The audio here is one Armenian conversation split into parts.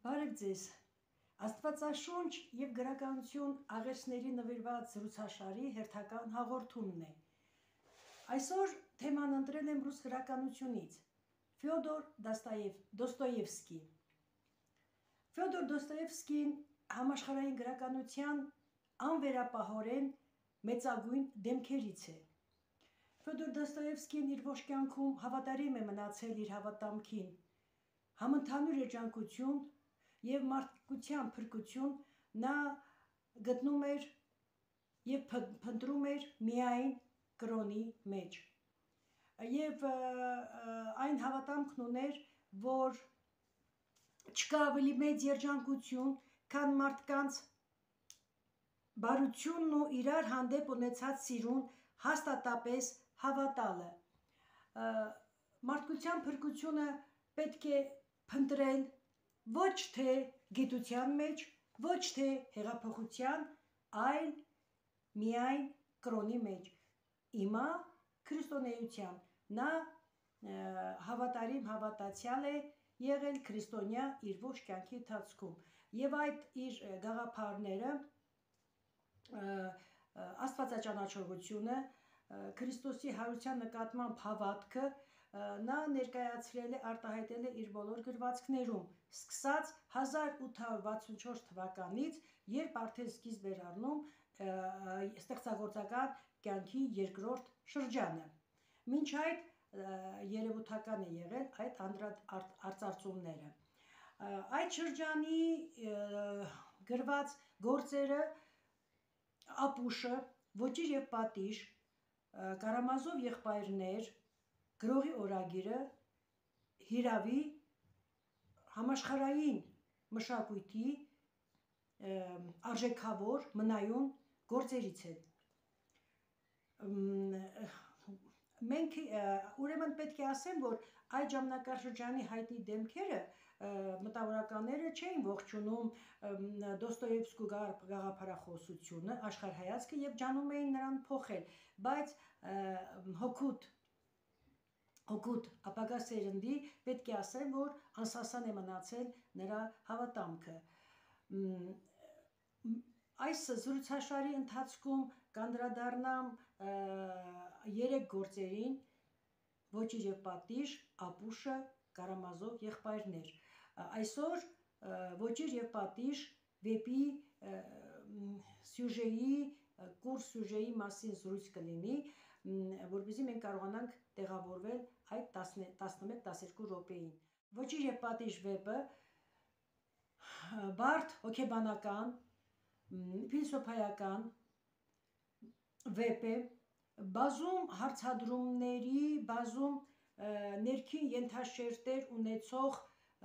Բարև ձեզ, Աստվածաշունչ և գրականություն աղերսների նվիրված զրուցաշարի հերթական հաղորդումն է։ Այսօր թեման ընտրել եմ ռուս գրականությունից Ֆյոդոր Դոստոևսկի։ Ֆյոդոր Դոստոևսկին համաշխարհային գրականության անվերապահորեն մեծագույն դեմքերից է։ Ֆյոդոր Դոստոևսկին իր ողջ կյանքում հավատարիմ է մնացել իր հավատամքին, համընդհանուր երջանկություն և մարդկության փրկություն նա գտնում էր և փնտրում էր միայն կրոնի մեջ։ Եվ այն հավատամքն ուներ, որ չկա ավելի մեծ երջանկություն, քան մարդկանց բարությունն ու իրար հանդեպ ունեցած սիրուն հաստատապես հավատալը։ Մարդկության փրկությունը պետք է փնտրել ոչ թե գիտության մեջ, ոչ թե հեղափոխության, այլ միայն կրոնի մեջ, իմա քրիստոնեության։ Նա հավատարիմ հավատացյալ է եղել քրիստոնյա իր ողջ կյանքի ընթացքում, և այդ իր գաղափարները, աստվածաճանաչողությունը, Քրիստոսի հարության նկատմամբ հավատքը նա ներկայացրել է, արտահայտել է իր բոլոր գրվածքներում, սկսած 1864 թվականից, երբ արդեն սկիզբ էր առնում ստեղծագործական կյանքի երկրորդ շրջանը։ Մինչ այդ երևութական է եղել այդ արծարծումները։ Այդ շրջանի գրված գործերը Ապուշը, Ոճիր և պատիժ, Կարամազով եղբայրներ, Գրողի օրագիրը հիրավի համաշխարհային մշակույթի արժեքավոր մնայուն գործերից են։ Մենք ուրեմն պետք է ասեմ, որ այդ ժամանակաշրջանի հայտնի դեմքերը մտավորականները չէին ողջունում Դոստոևսկու գաղափարախոսությունը, աշխարհայացքը և ջանում էին նրան փոխել, բայց հօգուտ ապագա սերնդի պետք է ասեմ, որ անսասան է մնացել նրա հավատամքը։ Այս զրուցաշարի ընթացքում կանդրադառնամ 3 գործերին՝ Ոճիր և պատիժ, Ապուշը, Կարամազով եղբայրներ։ Այսօր Ոճիր և պատիժ վեպի կուր սյուժեի մասին զրույց կլինի, որպեսզի մենք կարողանանք տեղավորվել այդ 11-12 րոպեին։ Ոճիր և պատիժ վեպը բարդ հոգեբանական, փիլիսոփայական վեպ է, բազում հարցադրումների, բազում ներքին ենթաշերտեր ունեցող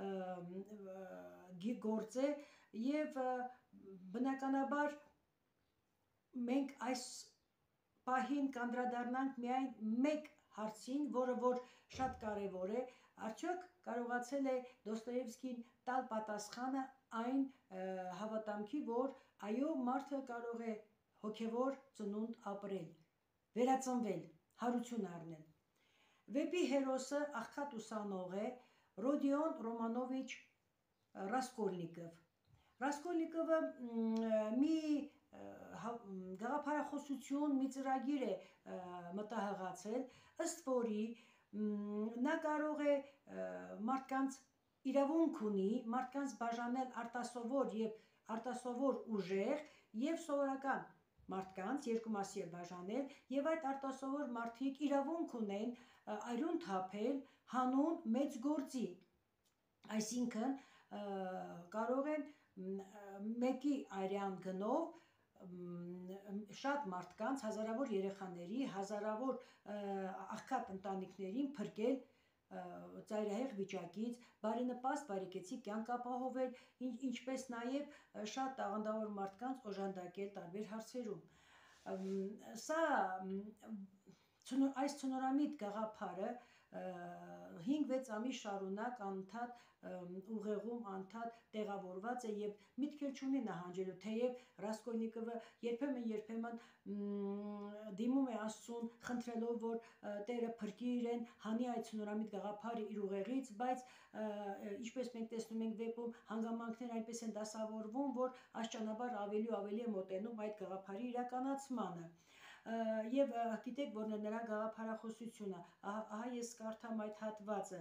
գործ է, և բնականաբար մենք այս պահին կանդրադառնանք միայն մեկ հարցին, որը որ շատ կարևոր է, արդյոք կարողացել է Դոստոևսկին տալ պատասխանը այն հավատամքի, որ այո, մարդը կարող է հոգևոր ծնունդ ապրել, վերածնվել, հարություն առնել։ Վեպի հերոսը աղքատ ուսանող է Ռոդիոն Ռոմանովիչ Ռասկոլնիկով։ Ռասկոլնիկովը մի գաղափարախոսություն, մի ծրագիր է մտահղացել, ըստ որի նա կարող է մարդկանց իրավունք ունի մարդկանց բաժանել արտասովոր և արտասովոր ուժեղ և սովորական մարդկանց երկու մասի է բաժանել, և այդ արտասովոր մարդիկ իրավունք ունեն արյուն թափել հանուն մեծ գործի, այսինքն կարող են մեկի արյան գնով շատ մարդկանց, հազարավոր երեխաների, հազարավոր աղքատ ընտանիքներին փրկել ծայրահեղ վիճակից, բարենպաստ, բարեկեցիկ կյանք ապահովել, ինչպես նաև շատ տաղանդավոր մարդկանց օժանդակել տարբեր հարցերում։ Այս ցնորամիտ գաղափարը 5-6 ամիս շարունակ անընդհատ ուղեղում անընդհատ տեղավորված է եւ միտք էլ չունի նահանջելու, թեև Ռասկոլնիկովը երբեմն դիմում է Աստծուն, խնդրելով, որ Տերը փրկի իրեն, հանի այդ ցնորամիտ գաղափարը իր ուղեղից, բայց ինչպես մենք տեսնում ենք վեպում, հանգամանքները այնպես են դասավորվում, որ աստիճանաբար ավելի ու ավելի է մոտենում այդ գաղափարի իրականացմանը։ Եվ գիտեք, որ նրա գաղափարախոսությունը, ահա ես կարդամ այդ հատվածը,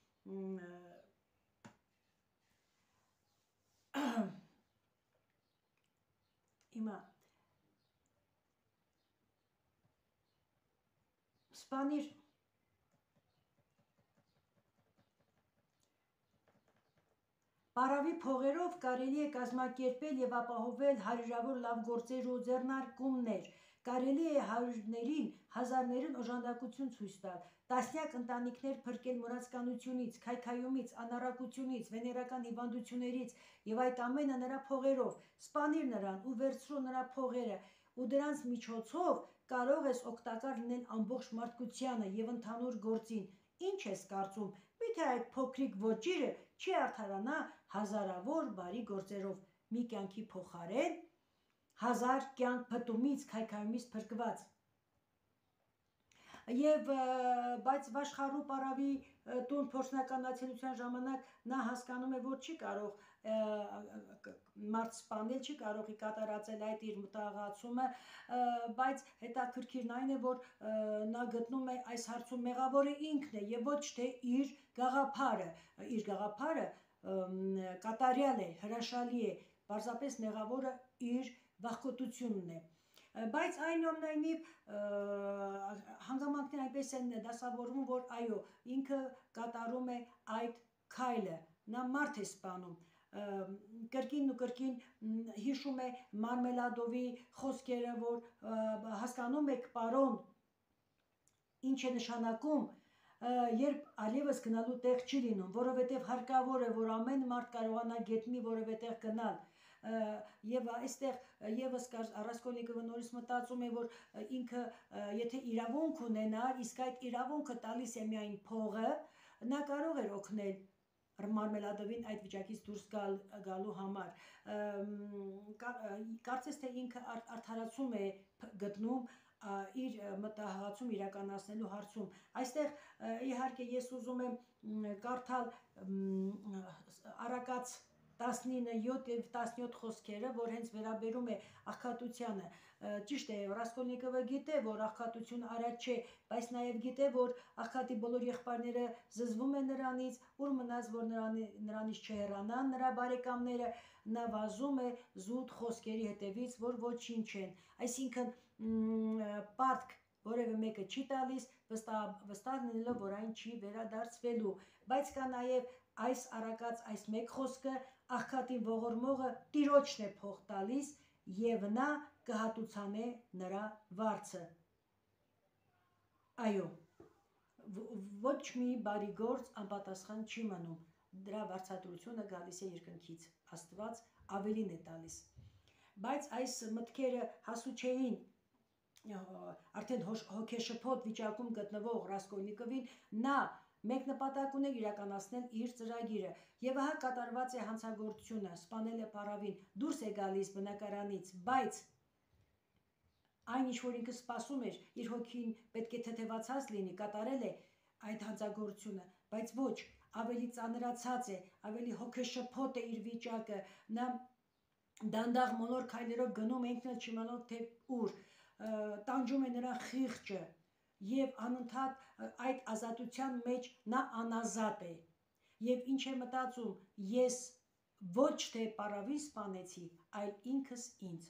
հիմա սպանիր Պարավի փողերով կարելի է կազմակերպել եւ ապահովել հարյուրավոր լավ գործեր ու ձեռնարկումներ, կարելի է հարյուրներին, հազարներին օժանդակություն ցույց տալ, տասնյակ ընտանիքներ փրկել մոռացականությունից, քայքայումից, անառակությունից, վեներական հիվանդություններից եւ այդ ամենը նրա փողերով, սպանիր նրան ու վերցրու նրա փողերը ու դրանց միջոցով կարող ես օգտակար լինել ամբողջ մարդկությանը եւ ընդհանուր գործին, ինչ ես կարծում, միթե այդ փոքրիկ ոճիրը չի արդարանա հազարավոր բարի գործերով, մի կյանքի փոխարեն, 1000 կյանք փտումից, քայքայումից փրկված։ Եվ բայց Վաշխառու Պարավի տուն փորձնականացիության ժամանակ նա հասկանում է, որ չի կարող մարդ սպանել, չի կարող կատարածել այդ իր մտահղացումը, բայց հետաքրքիրն այն է, որ նա գտնում է այս հարցում մեղավորը ինքն է եւ ոչ թե իր գաղափարը կատարյալ է, հրաշալի է, պարզապես մեղավորը իր վախկոտությունն է։ Բայց այնուամենայնիվ հանգամանքները այնպես են դասավորվում, որ այո, ինքը կատարում է այդ քայլը, նա մարդ է սպանում, կրկին ու կրկին հիշում է Մարմելադովի խոսքերը, որ հասկանում եք, պարոն, ինչ է նշանակում, երբ այլևս գնալու տեղ չի լինում, որովհետև հարկավոր է, որ ամեն մարդ կարողանա գետնի որևէ տեղ գնալ, եւ այստեղ եւս Ռասկոլնիկովը նորից մտածում է, որ ինքը եթե իրավունք ունենար, իսկ այդ իրավունքը տալիս է միայն փողը, նա կարող էր օգնել Մարմելադովին այդ վիճակից դուրս գալու համար, կարծես թե ինքը արդարացում է գտնում իր մտահղացում իրականացնելու հարցում։ Այստեղ իհարկե ես ուզում եմ կարդալ Առակաց 19-7 եւ 17 խոսքերը, որ հենց վերաբերում է աղքատությանը։ Ճիշտ է, Ռասկոլնիկովը գիտե, որ աղքատությունը արած չէ, բայց նաեւ գիտե, որ աղքատի բոլոր եղբայրները զզվում են նրանից, ուր մնաց, որ նրանից չհեռանան նրա բարեկամները, նա վազում է զուտ խոսքերի հետևից, որ ոչինչ են։ Այսինքն պարտք որևէ մեկը չի տալիս, վստահ լինելով, որ այն չի վերադարձվելու, բայց կա նաեւ այս առակած այս մեկ խոսքը աղքատին ողորմողը տիրոջն է փող տալիս եւ նա կհատուցանե նրա վարձը։ Այո, ոչ մի բարի գործ անպատասխան չի մնում, դրա վարձատրությունը գալիս է երկնքից, Աստված ավելին է տալիս։ Բայց այս մտքերը հասու չէին արդեն հոգեշփոթ վիճակում գտնվող Ռասկոլնիկովին, նա մեկ նպատակ ուներ իրականացնել իր ծրագիրը եւ ահա կատարված է հանցագործությունը, սպանել է Պարավին, դուրս է գալիս բնակարանից, բայց այն ինչ որ ինքը սպասում էր, իր հոգին պետք է թեթևացած լինի, կատարել է այդ հանցագործությունը, բայց ոչ, ավելի ծանրացած է, ավելի հոգեշփոթ է իր վիճակը, նա դանդաղ մոլոր քայլերով գնում է ինքն էլ չիմանալով թե ուր, տանջում է նրա խիղճը եւ անընդհատ այդ ազատության մեջ նա անազատ է եւ ինչ է մտածում, ես ոչ թե Պարավին սպանեցի, այլ ինքս ինձ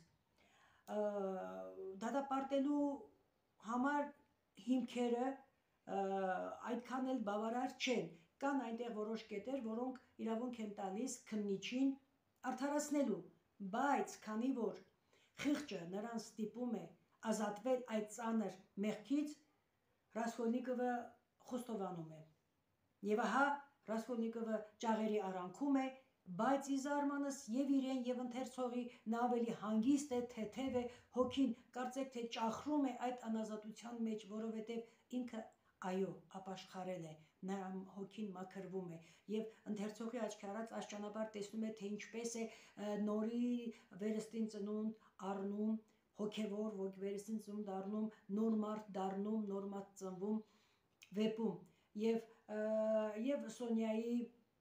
դատապարտելու համար հիմքերը այդքան էլ բավարար չեն, կան այնտեղ որոշ կետեր, որոնք իրավունք են տալիս քննիչին արդարացնելու, բայց քանի որ խիղճը նրան ստիպում է ազատվել այդ ծանր մեղքից, Ռասկոլնիկովը խոստովանում է։ Եվ ահա Ռասկոլնիկովը ճաղերի արանքում է, բայց ի զարմանս եւ իրեն եւ ընթերցողի նա ավելի հանգիստ է, թեթև է, հոգին կարծեք թե ճախրում է այդ անազատության մեջ, որովհետեւ ինքը այո, ապաշխարել է, նրա հոգին մաքրվում է եւ ընթերցողի աչքի առած այս ճանապարհ տեսնում է, թե ինչպես է նորի վերստին ծնունդ առնում, հոգևոր վերստին ծնունդ առնում, նոր մարդ դառնում, նոր մարդ ծնվում վեպում եւ Սոնյայի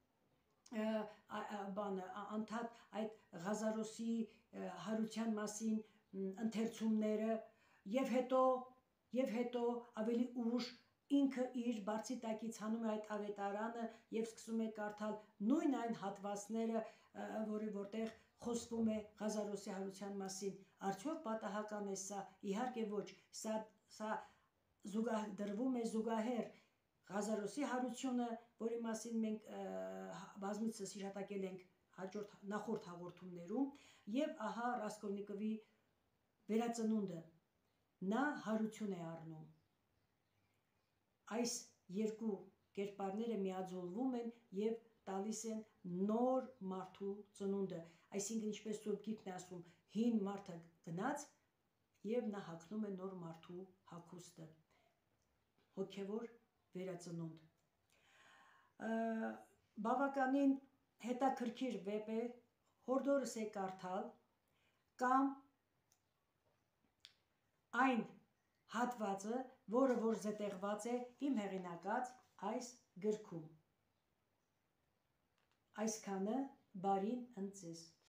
բանը անդադ այդ Ղազարոսի հարության մասին ընթերցումները եւ հետո ավելի ուշ ինքը իր բարձի տակից հանում է այդ ավետարանը եւ սկսում է կարդալ նույն այն հատվածները, որտեղ խոսվում է Ղազարոսի հարության մասին։ Արդյոք պատահական է սա։ Իհարկե ոչ, սա դրվում է զուգահեռ Ղազարոսի հարությունը, որի մասին մենք բազմիցս հիշատակել ենք նախորդ հաղորդումներում, եւ ահա Ռասկոլնիկովի վերածնունդը, նա հարություն է առնում։ Այս երկու կերպարները միաձուլվում են եւ տալիս են նոր մարդու ծնունդը, այսինքն ինչպես Սուրբ Գիրքն է ասում, հին մարդը գնաց եւ նա հագնում է նոր մարդու հագուստը, հոգեվոր վերածնունդ։ Բավականին հետաքրքիր վեպ է, հորդորս է կարդալ, կամ այն հատվածը, որը որ զետեղված է իմ հեղինակած այս գրքում։ Այսքանը, բարին ընդ ձեզ։